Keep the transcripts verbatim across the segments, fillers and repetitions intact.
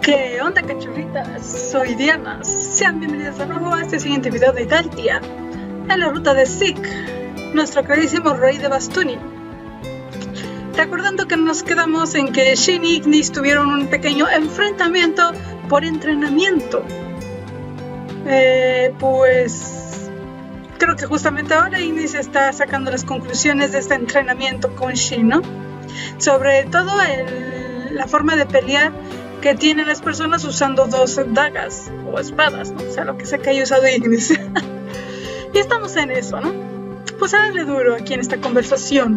¿Qué onda, cachorritas? Soy Diana. Sean bienvenidos de nuevo a este siguiente video de Galtia, en la ruta de Zeke, nuestro queridísimo rey de Bastuni. Recordando que nos quedamos en que Shin y Ignis tuvieron un pequeño enfrentamiento por entrenamiento. Eh, pues creo que justamente ahora Ignis está sacando las conclusiones de este entrenamiento con Shin, ¿no? Sobre todo el, la forma de pelear que tienen las personas usando dos dagas o espadas, ¿no? O sea, lo que sé que haya usado Ignis. Y estamos en eso, ¿no? Pues a darle duro aquí en esta conversación.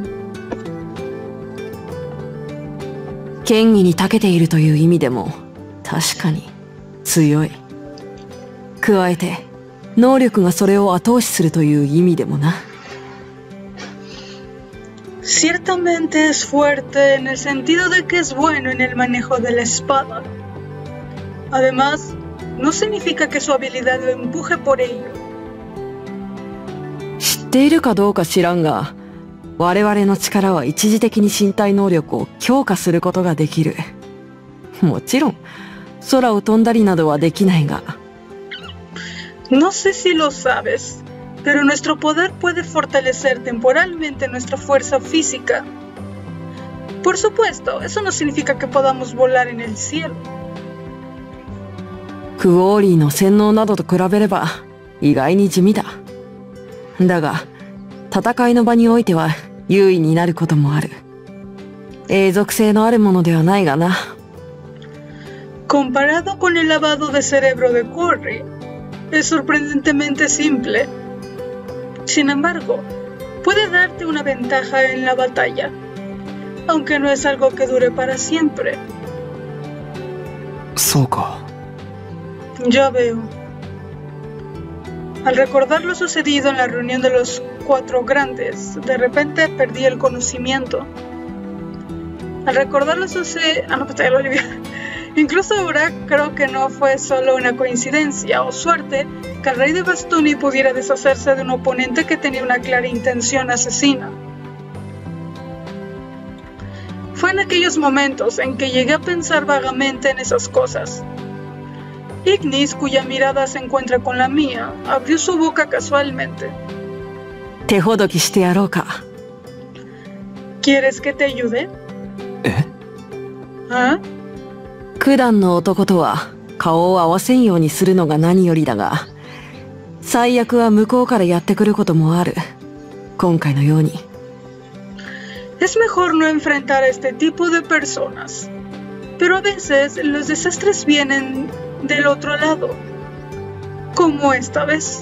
権威に長けているという意味でも確かに強い。加えて能力がそれを後押しするという意味でもな。 Ciertamente es fuerte en el sentido de que es bueno en el manejo de la espada. Además, no significa que su habilidad lo empuje por ello. 知っているかどうか知らんが、我々の力は一時的に身体能力を強化することができる。もちろん、空を飛んだりなどはできないが。 No sé si lo sabes, pero nuestro poder puede fortalecer temporalmente nuestra fuerza física. Por supuesto, eso no significa que podamos volar en el cielo. クオーリーの洗脳などと比べれば意外に地味だ。だが、戦いの場においては優位になることもある。永続性のあるものではないがな。 Comparado con el lavado de cerebro de Corey, es sorprendentemente simple. Sin embargo, puede darte una ventaja en la batalla, aunque no es algo que dure para siempre. そうか。 Ya veo. Al recordar lo sucedido en la reunión de los cuatro grandes, de repente perdí el conocimiento. Al recordar lo sucedido... Ah, no, pues ya lo olvidé. Incluso ahora creo que no fue solo una coincidencia o suerte que el rey de Bastuni pudiera deshacerse de un oponente que tenía una clara intención asesina. Fue en aquellos momentos en que llegué a pensar vagamente en esas cosas. Ignis, cuya mirada se encuentra con la mía, abrió su boca casualmente. 手ほどきしてやろうか。 ¿Quieres que te ayude? え？ ¿Ah? 九段の男とは顔を合わせんようにするのが何よりだが、最悪は向こうからやってくることもある。今回のように。 Es mejor no enfrentar a este tipo de personas, pero a veces los desastres vienen del otro lado, como esta vez.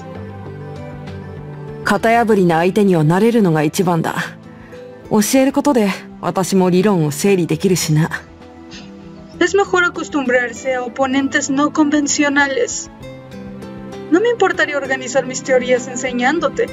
型破りな相手にはなれるのが一番だ。教えることで私も理論を整理できるしな。 Es mejor acostumbrarse a oponentes no convencionales. No me importaría organizar mis teorías enseñándote.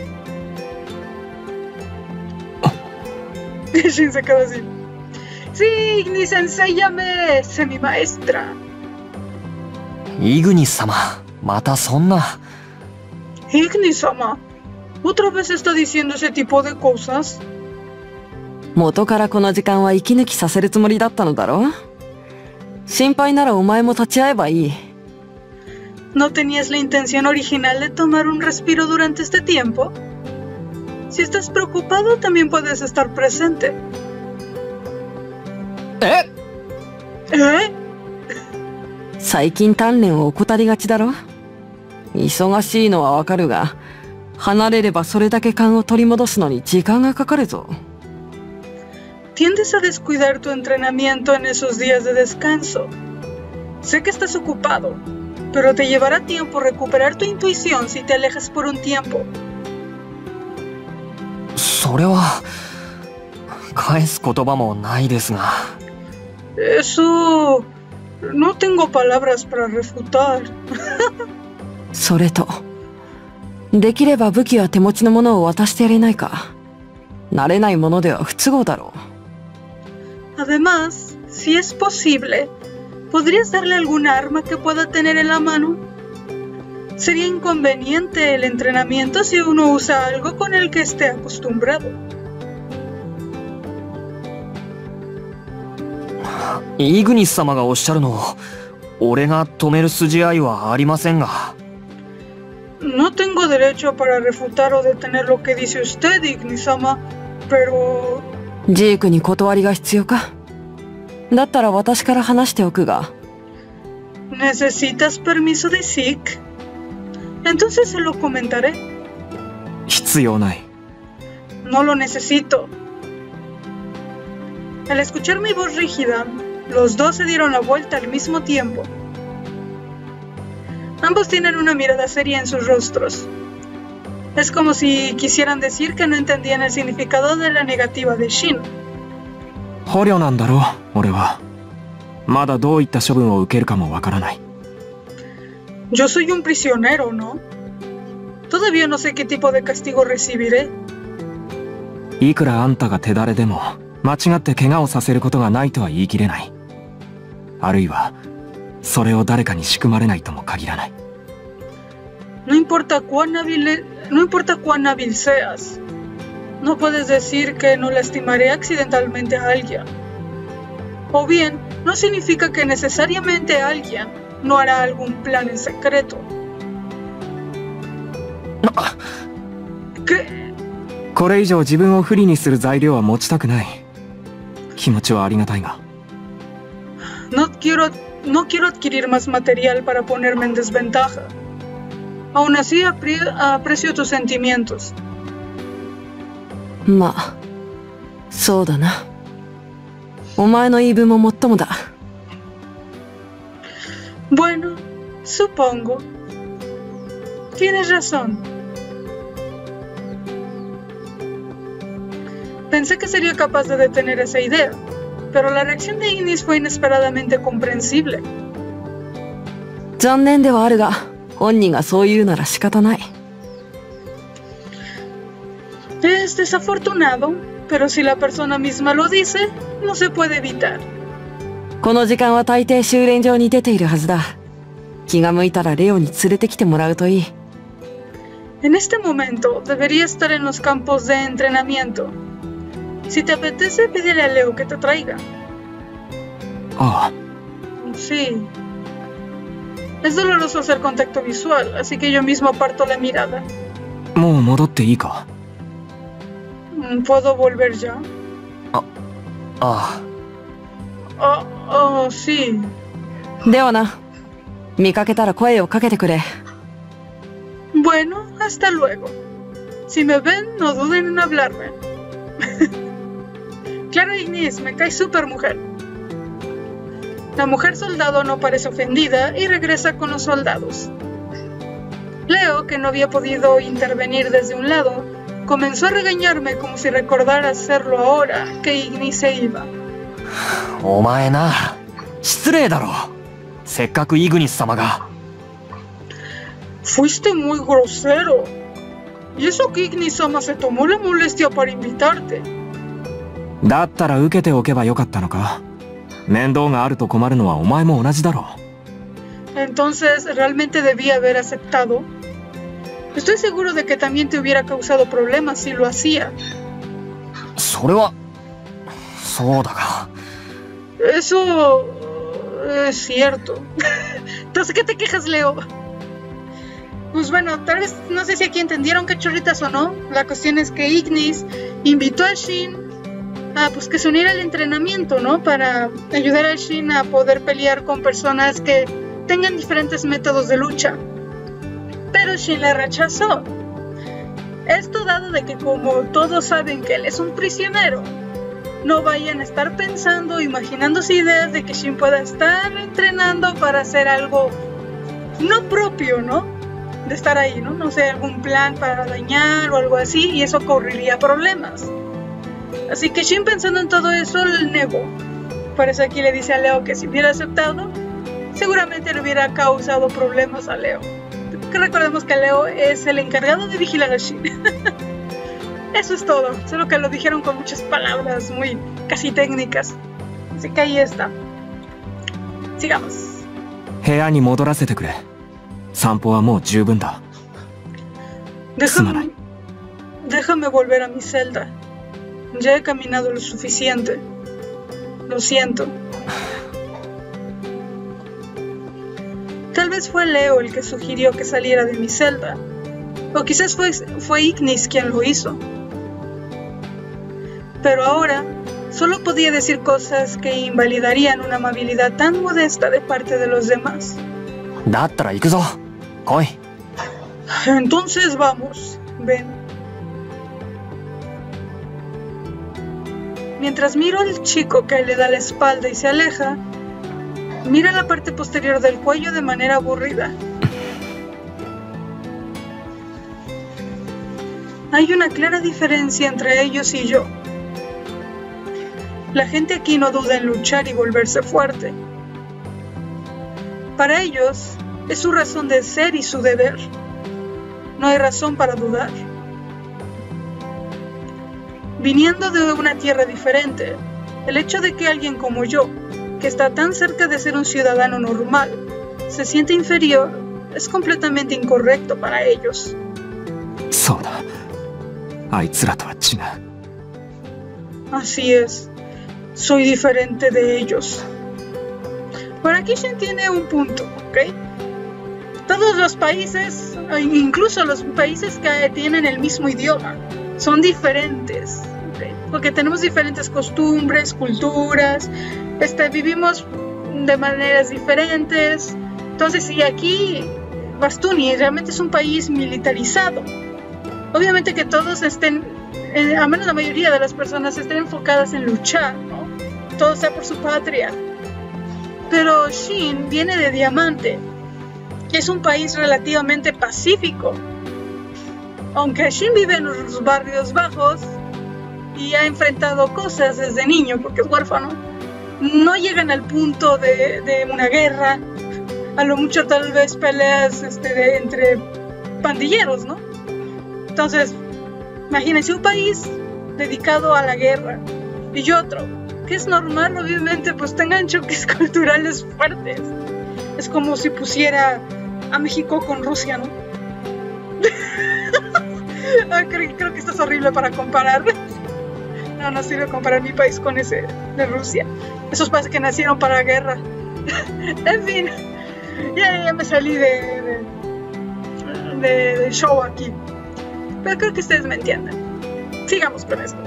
Shin se quedó así. Sí, Ignis, enséñame, sé mi maestra. イグニス様、またそんな。 Ignis-sama, ¿otra vez está diciendo ese tipo de cosas? 元からこの時間は息抜きさせるつもりだったのだろう。心配ならお前も立ち会えばいい。 ¿No tenías la intención original de tomar un respiro durante este tiempo? Si estás preocupado, también puedes estar presente. え？ ¿Eh? 最近鍛錬を怠りがちだろ。忙しいのはわかるが、離れればそれだけ勘を取り戻すのに時間がかかるぞ。 Tiendes a descuidar tu entrenamiento en esos días de descanso. Sé que estás ocupado, pero te llevará tiempo recuperar tu intuición si te alejas por un tiempo. それは返す言葉もないですが。 Eso... No tengo palabras para refutar. それと、できれば武器は手持ちのものを渡してやれないか。慣れないものでは不都合だろう。 Además, si es posible, ¿podrías darle alguna arma que pueda tener en la mano? Sería inconveniente el entrenamiento si uno usa algo con el que esté acostumbrado. イグニス様がおっしゃるの俺が止める筋合いはありませんが。 No tengo derecho para refutar o detener lo que dice usted, Ignis-sama, pero... ジークに断りが必要か？だったら私から話しておくが。 ¿Necesitas permiso de Zeke? Entonces se lo comentaré. 必要ない。 No lo necesito. Al escuchar mi voz rígida, los dos se dieron la vuelta al mismo tiempo. Ambos tienen una mirada seria en sus rostros. Es como si quisieran decir que no entendían el significado de la negativa de Shin. 捕虜なんだろう、俺は。まだどういった処分を受けるかもわからない。 Yo soy un prisionero, ¿no? Todavía no sé qué tipo de castigo recibiré. いくらあんたが手だれでも、間違って怪我をさせることがないとは言い切れない。あるいは、それを誰かに仕組まれないとも限らない。 No importa cuán hábil, no importa cuán hábil seas, no puedes decir que no lastimaré accidentalmente a alguien. O bien, no significa que necesariamente alguien no hará algún plan en secreto. ¿Qué? これ以上自分を不利にする材料は持ちたくない。気持ちはありがたいが。 No quiero, no quiero adquirir más material para ponerme en desventaja. Aún así apre aprecio tus sentimientos. まあ、そうだな。お前の言い分ももっともだ。 Bueno, supongo. Tienes razón. Pensé que sería capaz de detener esa idea, pero la reacción de Ignis fue inesperadamente comprensible. 残念ではあるが、本人がそう言うなら仕方ない。 Es desafortunado, pero si la persona misma lo dice, no se puede evitar. この時間は大抵修練場に出ているはずだ。気が向いたらレオに連れてきてもらうといい。 En este momento debería estar en los campos de entrenamiento. Si te apetece, pídele a Leo que te traiga. Ah. Sí. Es doloroso hacer contacto visual, así que yo mismo aparto la mirada. もう戻っていいか？ ¿Puedo volver ya? Ah. Ah. Oh, oh, sí. ではな。見かけたら声をかけてくれ。 Bueno, hasta luego. Si me ven, no duden en hablarme. Claro, Ignis, me cae súper mujer. La mujer soldado no parece ofendida y regresa con los soldados. Leo, que no había podido intervenir desde un lado, comenzó a regañarme como si recordara hacerlo ahora que Ignis se iba. お前な、失礼だろ。せっかくイグニス様が。 Fuiste muy grosero. Y eso que Ignis-sama se tomó la molestia para invitarte. だったら受けておけばよかったのか。面倒があると困るのはお前も同じだろ。 Entonces, ¿realmente debía haber aceptado? Estoy seguro de que también te hubiera causado problemas si lo hacía. それは、そうだが。 Eso es cierto. Entonces, ¿qué te quejas, Leo? Pues bueno, tal vez, no sé si aquí entendieron qué chorritas o no. La cuestión es que Ignis invitó a Shin a pues que se uniera al entrenamiento, ¿no? Para ayudar a Shin a poder pelear con personas que tengan diferentes métodos de lucha. Pero Shin la rechazó. Esto dado de que como todos saben que él es un prisionero, no vayan a estar pensando, imaginándose ideas de que Shin pueda estar entrenando para hacer algo no propio, ¿no? De estar ahí, ¿no? No sé, algún plan para dañar o algo así, y eso correría problemas. Así que Shin, pensando en todo eso, le negó. Por eso aquí le dice a Leo que si hubiera aceptado, seguramente le hubiera causado problemas a Leo. Que recordemos que Leo es el encargado de vigilar a Shin. Eso es todo, solo que lo dijeron con muchas palabras muy casi técnicas. Así que ahí está. Sigamos. 部屋に戻らせてくれ。散歩はもう十分だ。 Déjame, déjame volver a mi celda. Ya he caminado lo suficiente. Lo siento. Tal vez fue Leo el que sugirió que saliera de mi celda, o quizás fue, fue Ignis quien lo hizo. Pero ahora solo podía decir cosas que invalidarían una amabilidad tan modesta de parte de los demás. Entonces vamos, ven. Mientras miro al chico que le da la espalda y se aleja, mira la parte posterior del cuello de manera aburrida. Hay una clara diferencia entre ellos y yo. La gente aquí no duda en luchar y volverse fuerte. Para ellos, es su razón de ser y su deber. No hay razón para dudar. Viniendo de una tierra diferente, el hecho de que alguien como yo, que está tan cerca de ser un ciudadano normal, se siente inferior, es completamente incorrecto para ellos. Así es, soy diferente de ellos. Por aquí Shin tiene un punto, ¿ok? Todos los países, incluso los países que tienen el mismo idioma, son diferentes, ¿okay? Porque tenemos diferentes costumbres, culturas, este, vivimos de maneras diferentes. Entonces, si aquí Bastuni realmente es un país militarizado, obviamente que todos estén, eh, al menos la mayoría de las personas estén enfocadas en luchar, ¿no? Todo sea por su patria. Pero Shin viene de Diamante, que es un país relativamente pacífico. Aunque Shin vive en los barrios bajos y ha enfrentado cosas desde niño porque es huérfano, no llegan al punto de, de una guerra. A lo mucho tal vez peleas este, de, entre pandilleros, ¿no? Entonces, imagínense un país dedicado a la guerra y otro, que es normal, obviamente, pues tengan choques culturales fuertes. Es como si pusiera a México con Rusia, ¿no? creo, creo que esto es horrible para comparar. No, no sirve comparar mi país con ese de Rusia. Esos países que nacieron para la guerra. En fin, ya, ya me salí de, de, de, de show aquí. Pero creo que ustedes me entienden. Sigamos con esto.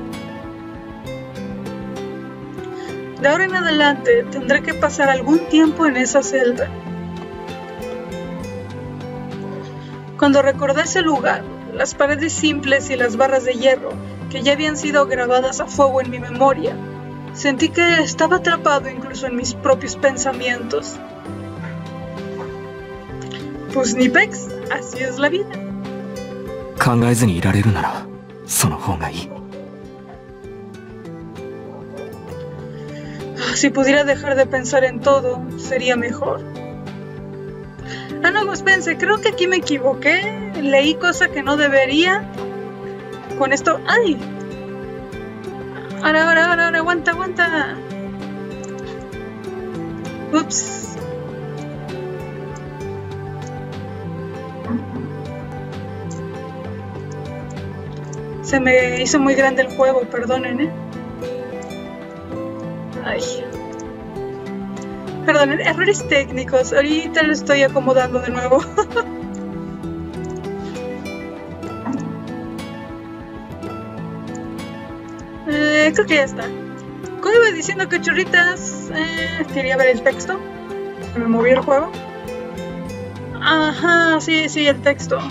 De ahora en adelante tendré que pasar algún tiempo en esa celda. Cuando recordé ese lugar, las paredes simples y las barras de hierro que ya habían sido grabadas a fuego en mi memoria, sentí que estaba atrapado incluso en mis propios pensamientos. Pues ni pex, así es la vida. Si pudiera dejar de pensar en todo, sería mejor. Ah, no, pues pense, creo que aquí me equivoqué. Leí cosa que no debería. Con esto... ¡Ay! Ahora, ahora, ahora, ahora, aguanta, aguanta. Ups. Se me hizo muy grande el juego, perdonen, ¿eh? Ay. Perdonen, errores técnicos. Ahorita lo estoy acomodando de nuevo. eh, creo que ya está. Como iba diciendo, cachorritas, eh, quería ver el texto. Se me movió el juego. Ajá, sí, sí, el texto.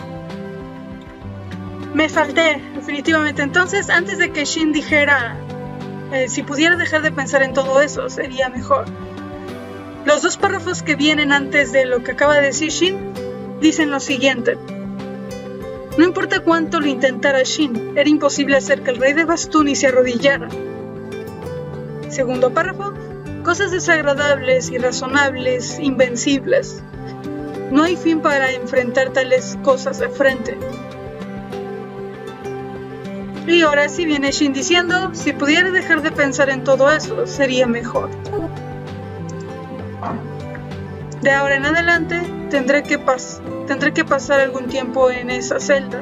Me falté, definitivamente. Entonces, antes de que Shin dijera... Eh, si pudiera dejar de pensar en todo eso, sería mejor. Los dos párrafos que vienen antes de lo que acaba de decir Shin dicen lo siguiente: no importa cuánto lo intentara Shin, era imposible hacer que el rey de Bastuni se arrodillara. Segundo párrafo: cosas desagradables, irrazonables, invencibles. No hay fin para enfrentar tales cosas de frente. Y ahora sí viene Shin diciendo, si pudiera dejar de pensar en todo eso, sería mejor. De ahora en adelante, tendré que, pas tendré que pasar algún tiempo en esa celda.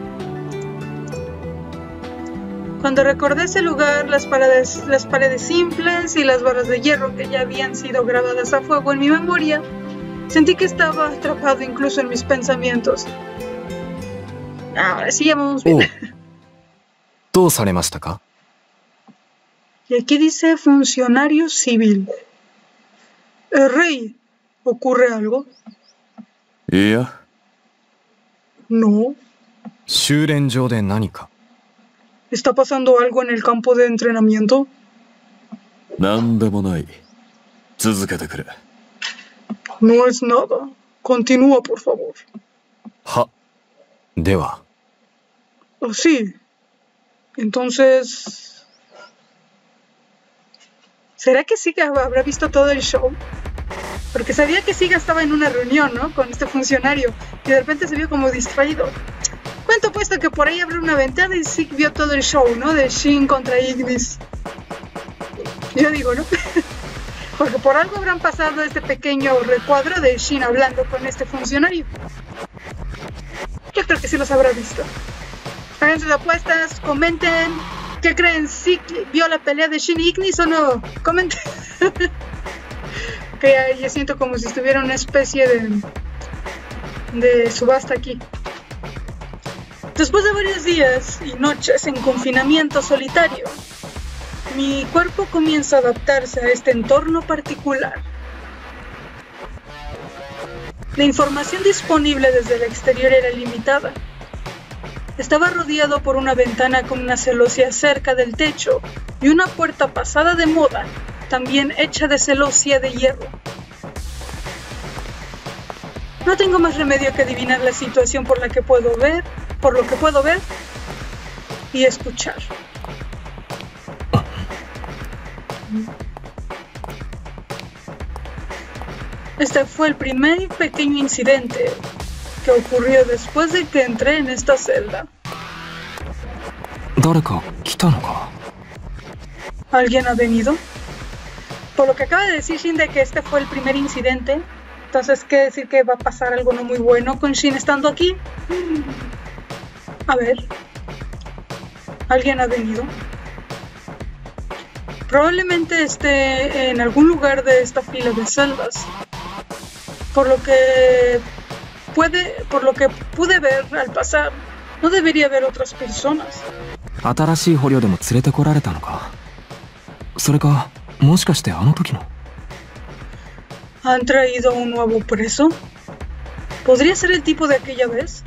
Cuando recordé ese lugar, las paredes, las paredes simples y las barras de hierro que ya habían sido grabadas a fuego en mi memoria, Sentí que estaba atrapado incluso en mis pensamientos. Ahora sí, ya vamos bien. どうされましたか? Y aquí dice funcionario civil. El rey, ¿ocurre algo? いや。 No. 修練場で何か? ¿Está pasando algo en el campo de entrenamiento? なんでもない。続けてくれ。 No es nada. Continúa, por favor. は。では。 Oh, sí. Entonces... ¿Será que Siga habrá visto todo el show? Porque sabía que Siga estaba en una reunión, ¿no? Con este funcionario. Y de repente se vio como distraído. Cuento puesto que por ahí abrió una ventana y Sig vio todo el show, ¿no? De Shin contra Ignis. Yo digo, ¿no? Porque por algo habrán pasado este pequeño recuadro de Shin hablando con este funcionario. Yo creo que sí los habrá visto. Hagan sus apuestas, comenten. ¿Qué creen? ¿Sí vio la pelea de Shin y Ignis o no? Comenten. Que ya, ya siento como si estuviera una especie de, de subasta aquí. Después de varios días y noches en confinamiento solitario, mi cuerpo comienza a adaptarse a este entorno particular. La información disponible desde el exterior era limitada. Estaba rodeado por una ventana con una celosía cerca del techo y una puerta pasada de moda, también hecha de celosía de hierro. No tengo más remedio que adivinar la situación por la que puedo ver, por lo que puedo ver y escuchar. Este fue el primer pequeño incidente que ocurrió después de que entré en esta celda. ¿Alguien ha venido? Por lo que acaba de decir Shin de que este fue el primer incidente, entonces quiere decir que va a pasar algo no muy bueno con Shin estando aquí. A ver. ¿Alguien ha venido? Probablemente esté en algún lugar de esta fila de celdas. Por lo que puede, por lo que pude ver al pasar, no debería haber otras personas. 新しい捕虜でも連れてこられたのか。それか、もしかしてあの時の。 ¿Han traído un nuevo preso? ¿Podría ser el tipo de aquella vez?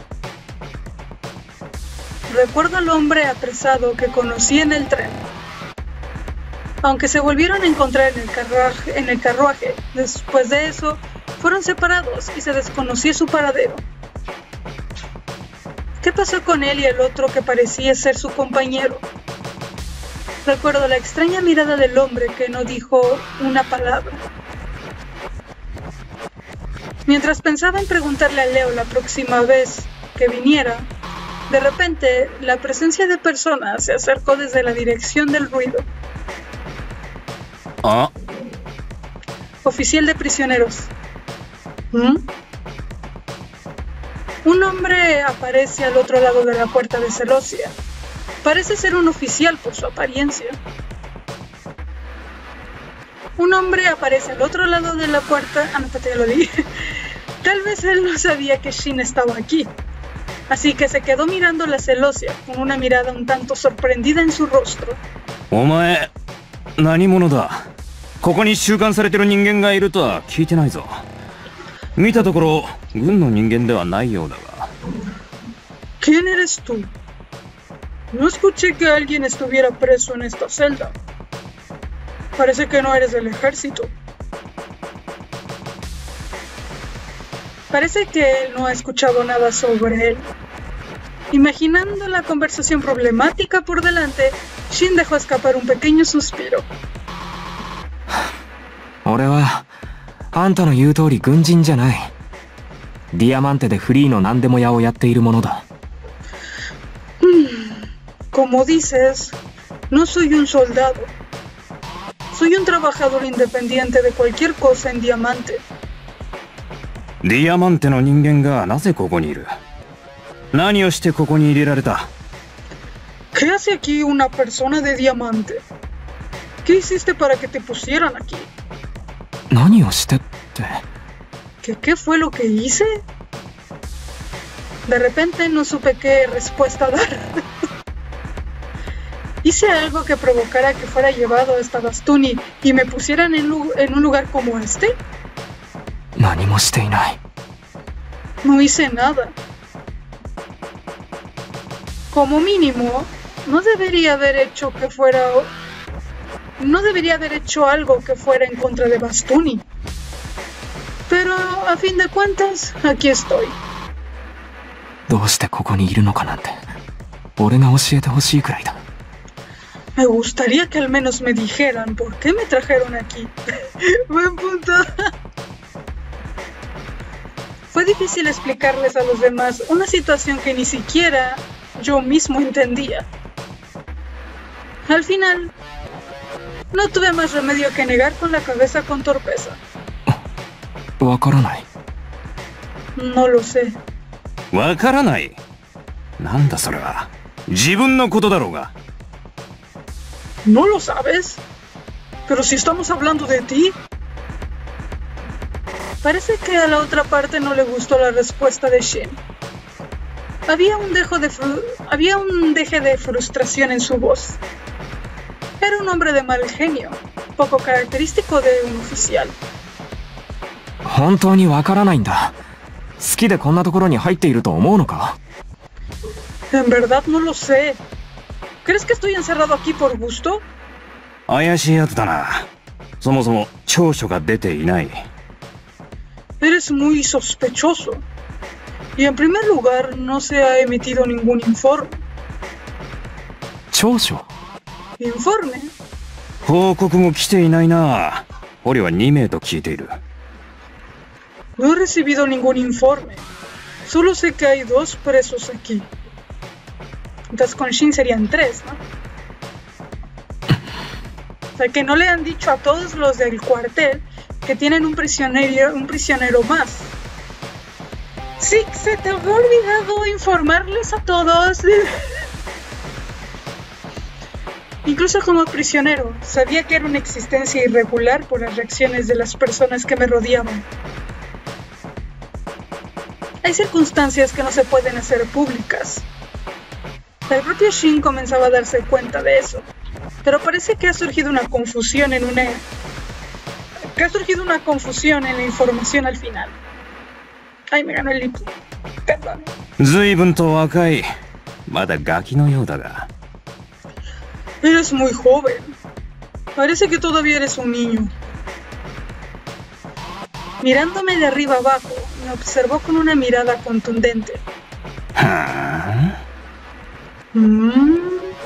Recuerdo al hombre apresado que conocí en el tren. Aunque se volvieron a encontrar en el carruaje, en el carruaje, después de eso, fueron separados y se desconocía su paradero. ¿Qué pasó con él y el otro que parecía ser su compañero? Recuerdo la extraña mirada del hombre que no dijo una palabra. Mientras pensaba en preguntarle a Leo la próxima vez que viniera, de repente la presencia de personas se acercó desde la dirección del ruido. Ah. Oficial de prisioneros. ¿Mm? Un hombre aparece al otro lado de la puerta de Celosia. Parece ser un oficial por su apariencia. Un hombre aparece al otro lado de la puerta. Ah, no, ya lo dije. Tal vez él no sabía que Shin estaba aquí. Así que se quedó mirando la Celosia con una mirada un tanto sorprendida en su rostro. Omae, ¿nani mono da? ここに収監されてる人間がいるとは聞いてないぞ。見たところ、軍の人間ではないようだが。 ¿Quién eres tú? No escuché que alguien estuviera preso en esta celda. Parece que no eres del ejército. Parece que él no ha escuchado nada sobre él. Imaginando la conversación problemática por delante, Shin dejó escapar un pequeño suspiro. 俺はあんたの言う通り軍人じゃない。ディアマンテでフリーの何でも屋をやっているものだ。 Como dices, no soy un soldado. Soy un trabajador independiente de cualquier cosa en Diamante. ディアマンテの人間がなぜここにいる？何をしてここに入れられた？ ¿Qué hace aquí una persona de Diamante? ¿Qué hiciste para que te pusieran aquí? 何をしてって。 ¿Qué, ¿Qué fue lo que hice? De repente no supe qué respuesta dar. ¿Hice algo que provocara que fuera llevado hasta Bastuni y me pusieran en, en un lugar como este? No hice nada. Como mínimo, no debería haber hecho que fuera... No debería haber hecho algo que fuera en contra de Bastuni. Pero, a fin de cuentas, aquí estoy. Me gustaría que al menos me dijeran por qué me trajeron aquí. Buen punto. Fue difícil explicarles a los demás una situación que ni siquiera yo mismo entendía. Al final, no tuve más remedio que negar con la cabeza con torpeza. No lo sé. ¿Wakaranai? ¿Nanda eso? ¿Jibun no koto daro ga? ¿No lo sabes? Pero si estamos hablando de ti. Parece que a la otra parte no le gustó la respuesta de Shin. Había un, dejo de fru Había un deje de frustración en su voz. Era un hombre de mal genio, poco característico de un oficial. En verdad no lo sé. ¿Crees que estoy encerrado aquí por gusto? Eres muy sospechoso. Y en primer lugar, no se ha emitido ningún informe. ¿Informe? No he recibido ningún informe. Solo sé que hay dos presos aquí. Entonces con Shin serían tres, ¿no? O sea, que no le han dicho a todos los del cuartel que tienen un prisionero, un prisionero más. Sí, se te había olvidado informarles a todos. Incluso como prisionero, sabía que era una existencia irregular por las reacciones de las personas que me rodeaban. Hay circunstancias que no se pueden hacer públicas. El propio Shin comenzaba a darse cuenta de eso, pero parece que ha surgido una confusión en una... que ha surgido una confusión en la información al final. Ay, me ganó el lip. Perdón. Eres muy joven. Parece que todavía eres un niño. Mirándome de arriba abajo, me observó con una mirada contundente. ¿Mm?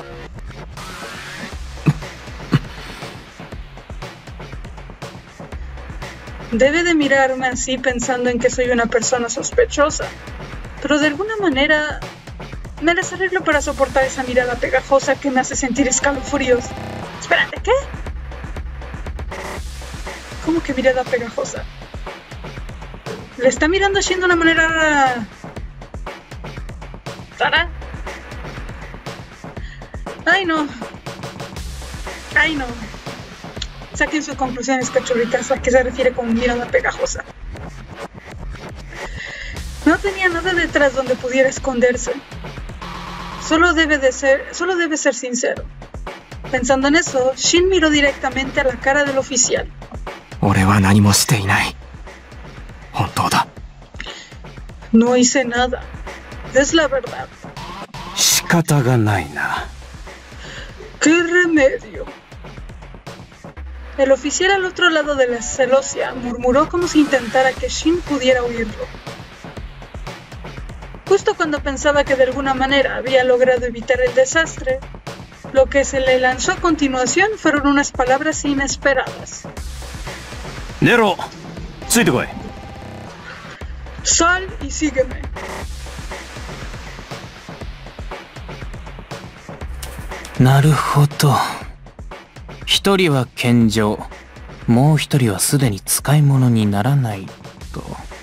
Debe de mirarme así pensando en que soy una persona sospechosa, pero de alguna manera me las arreglo para soportar esa mirada pegajosa que me hace sentir escalofríos. Espérate, ¿qué? ¿Cómo que mirada pegajosa? Le está mirando Shin de una manera rara. Ay, no. Ay, no. Saquen sus conclusiones, cachorritas, a qué se refiere con mirada pegajosa. No tenía nada detrás donde pudiera esconderse. Solo debe de ser, solo debe ser sincero. Pensando en eso, Shin miró directamente a la cara del oficial. No hice nada. Es la verdad. ¿Qué remedio? El oficial al otro lado de la celosía murmuró como si intentara que Shin pudiera oírlo. Justo cuando pensaba que de alguna manera había logrado evitar el desastre, lo que se le lanzó a continuación fueron unas palabras inesperadas. Nero, ¡suite! Sal y sígueme. Naruhodo. 一人は健常、もう一人はすでに使い物にならないと。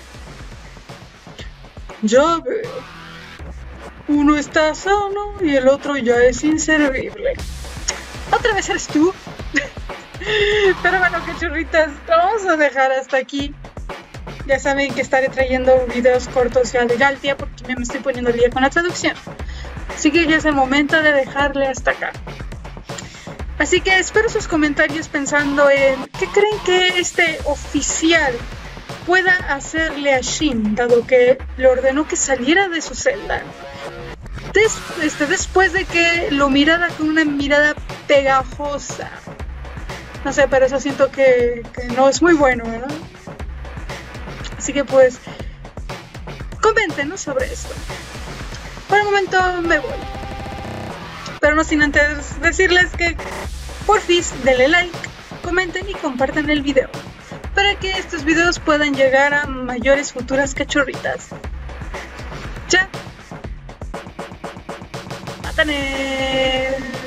Ya veo. Uno está sano y el otro ya es inservible. ¿Otra vez eres tú? Pero bueno, cachorritas, lo vamos a dejar hasta aquí. ya saben que estaré trayendo videos cortos ya de Galtia porque también me estoy poniendo al día con la traducción. Así que ya es el momento de dejarle hasta acá. Así que espero sus comentarios pensando en qué creen que este oficial pueda hacerle a Shin, dado que le ordenó que saliera de su celda. Des, este, después de que lo mirara con una mirada pegajosa. No sé, pero eso siento que, que no es muy bueno, ¿verdad? Así que pues, coméntenos sobre esto. Por el momento me voy. Pero no sin antes decirles que porfis denle like, comenten y compartan el video para que estos videos puedan llegar a mayores futuras cachorritas. ¡Ya! ¡Mátane!